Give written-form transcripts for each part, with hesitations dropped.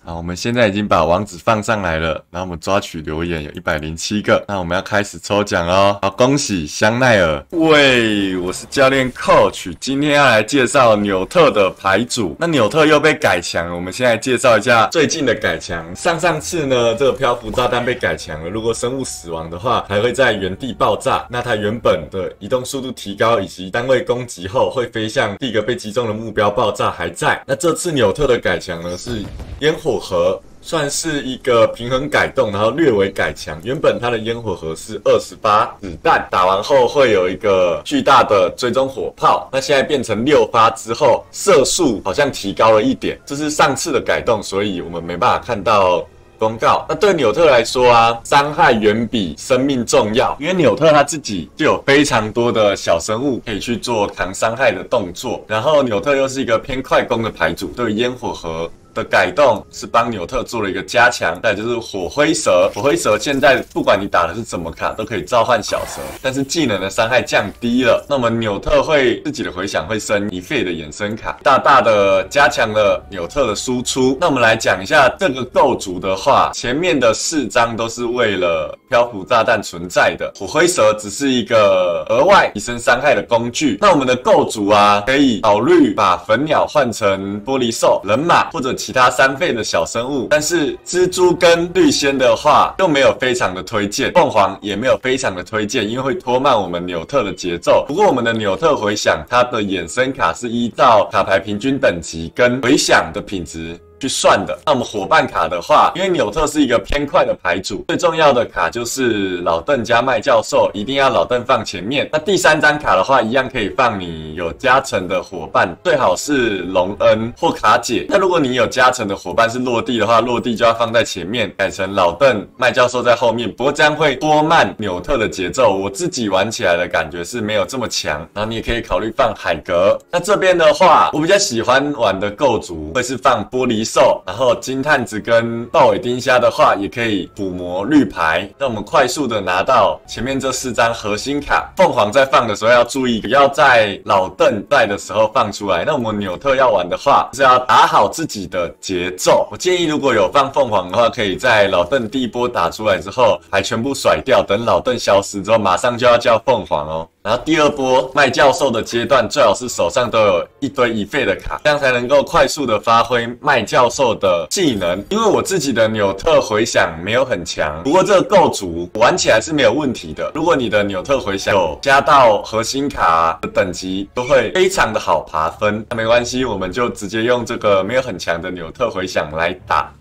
好，我们现在已经把网址放上来了，然后我们抓取留言有107个，那我们要开始抽奖喽。好，恭喜香奈儿。喂，我是教练 Coach， 今天要来介绍纽特的牌组。那纽特又被改强了，我们先来介绍一下最近的改强。上次呢，这个漂浮炸弹被改强了，如果生物死亡的话，还会在原地爆炸。那它原本的移动速度提高，以及单位攻击后会飞向第一个被击中的目标爆炸还在。那这次纽特的改强呢是烟火盒。算是一个平衡改动，然后略微改强。原本它的烟火盒是28子弹，打完后会有一个巨大的追踪火炮。那现在变成6发之后，射速好像提高了一点，这是上次的改动，所以我们没办法看到公告。那对纽特来说啊，伤害远比生命重要，因为纽特他自己就有非常多的小生物可以去做扛伤害的动作，然后纽特又是一个偏快攻的牌组，对烟火盒的改动是帮纽特做了一个加强，再来就是火灰蛇。火灰蛇现在不管你打的是什么卡，都可以召唤小蛇，但是技能的伤害降低了。那么纽特会自己的回响会升1费的衍生卡，大大的加强了纽特的输出。那我们来讲一下这个构筑的话，前面的4张都是为了漂浮炸弹存在的，火灰蛇只是一个额外提升伤害的工具。那我们的构筑啊，可以考虑把粉鸟换成玻璃兽、人马或者其他3费的小生物，但是蜘蛛跟绿仙的话又没有非常的推荐，凤凰也没有非常的推荐，因为会拖慢我们纽特的节奏。不过我们的纽特回响，它的衍生卡是依照卡牌平均等级跟回响的品质去算的。那我们伙伴卡的话，因为纽特是一个偏快的牌组，最重要的卡就是老邓加麦教授，一定要老邓放前面。那第3张卡的话，一样可以放你有加成的伙伴，最好是隆恩或卡姐。那如果你有加成的伙伴是落地的话，落地就要放在前面，改成老邓、麦教授在后面。不过这样会拖慢纽特的节奏，我自己玩起来的感觉是没有这么强。然后你也可以考虑放海格。那这边的话，我比较喜欢玩的构筑会是放玻璃兽，然后金探子跟豹尾丁虾的话，也可以补魔绿牌，让我们快速的拿到前面这4张核心卡。凤凰在放的时候要注意，不要在老邓在的时候放出来。那我们纽特要玩的话，是要打好自己的节奏。我建议如果有放凤凰的话，可以在老邓第一波打出来之后，还全部甩掉，等老邓消失之后，马上就要叫凤凰哦。然后第2波麦教授的阶段，最好是手上都有一堆1费的卡，这样才能够快速的发挥麦教授的技能。因为我自己的纽特回响没有很强，不过这个构筑玩起来是没有问题的。如果你的纽特回响有加到核心卡的等级，都会非常的好爬分。那没关系，我们就直接用这个没有很强的纽特回响来打。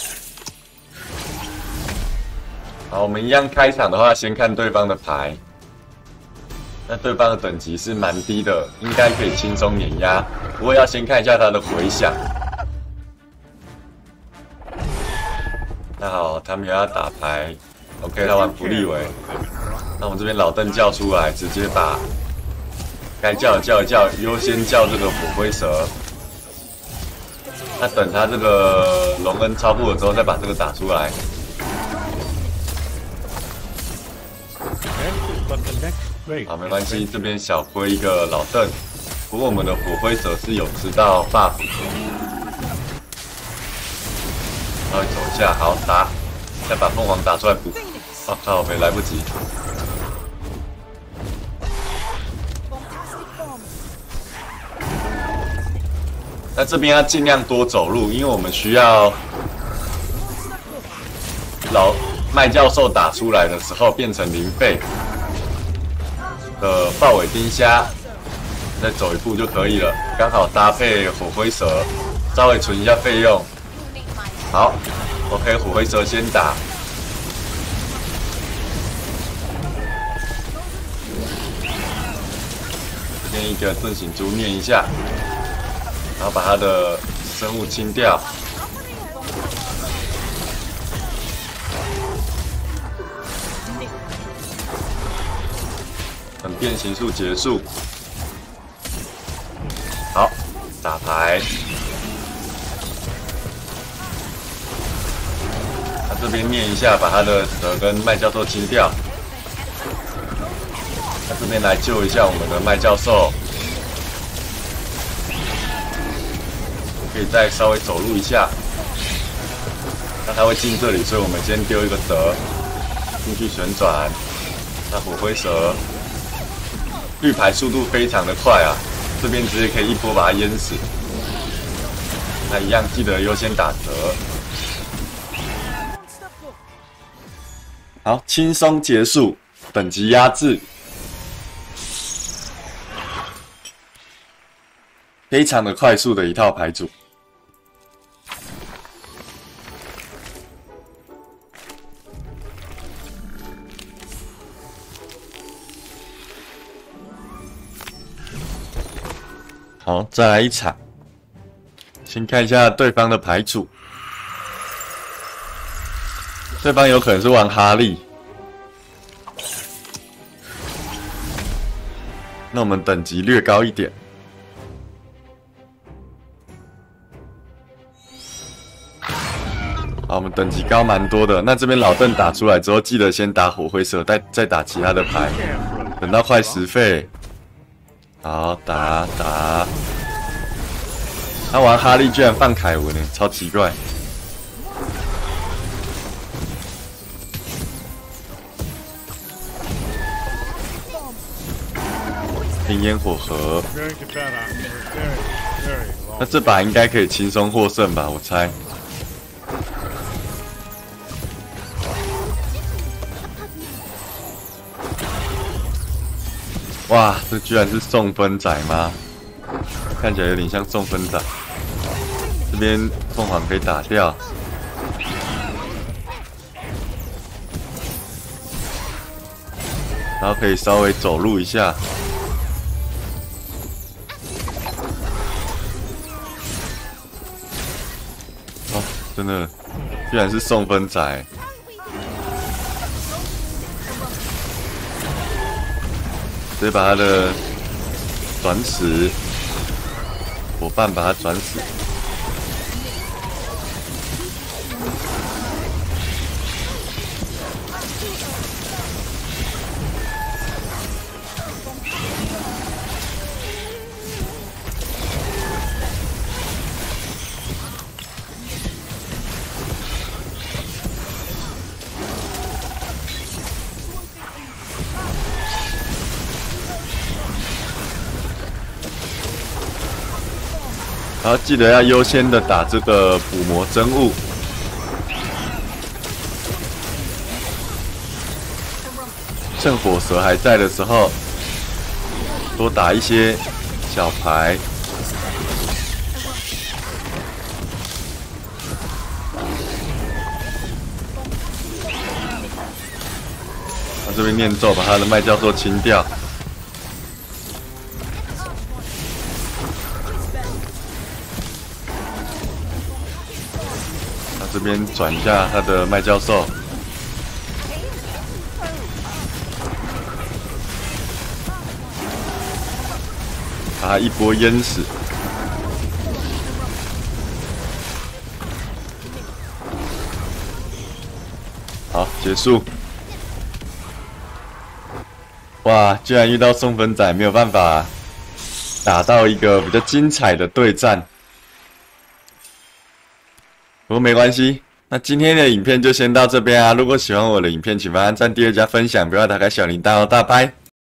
好，我们一样开场的话，先看对方的牌。那对方的等级是蛮低的，应该可以轻松碾压。不过要先看一下他的回响。那好，他们要打牌 ，OK， 他玩福利维。那我们这边老邓叫出来，直接把该叫的叫一叫，优先叫这个火灰蛇。那等他这个隆恩超过了之后，再把这个打出来。好，没关系，这边小亏一个老邓，不过我们的火灰蛇是有吃到 buff 的，稍微走一下，好打，再把凤凰打出来补。我靠，没来不及。那这边要尽量多走路，因为我们需要老麦教授打出来的时候变成0费。的豹尾丁虾，再走一步就可以了，刚好搭配火灰蛇，稍微存一下费用。好 ，OK， 火灰蛇先打。念一个盾醒珠，念一下，然后把它的生物清掉。等变形术结束，好，打牌。他这边念一下，把他的蛇跟麦教授清掉。他这边来救一下我们的麦教授，可以再稍微走路一下。 他会进这里，所以我们先丢一个蛇进去旋转。那火灰蛇绿牌速度非常的快啊，这边直接可以一波把它淹死。那一样记得优先打折。好，轻松结束，等级压制。非常的快速的一套牌组。好，再来一场。先看一下对方的牌组，对方有可能是玩哈利。那我们等级略高一点。好，我们等级高蛮多的。那这边老邓打出来之后，记得先打火灰蛇，再打其他的牌，等到快10费。好，打。他玩哈利居然放凯文呢，超奇怪。冰烟火核。那这把应该可以轻松获胜吧？我猜。哇，这居然是送分仔吗？看起来有点像送分仔。这边凤凰可以打掉，然后可以稍微走路一下。哦，真的，居然是送分仔。直接把他的转死，伙伴把他转死。然后记得要优先的打这个捕魔真物。趁火蛇还在的时候，多打一些小牌。他这边念咒，把他的麦教授清掉。这边转一下他的麦教授，把他一波淹死。好，结束。哇，居然遇到送分仔，没有办法打到一个比较精彩的对战。不过没关系，那今天的影片就先到这边啊！如果喜欢我的影片，请帮按赞、订阅、加分享，不要打开小铃铛哦，大拜。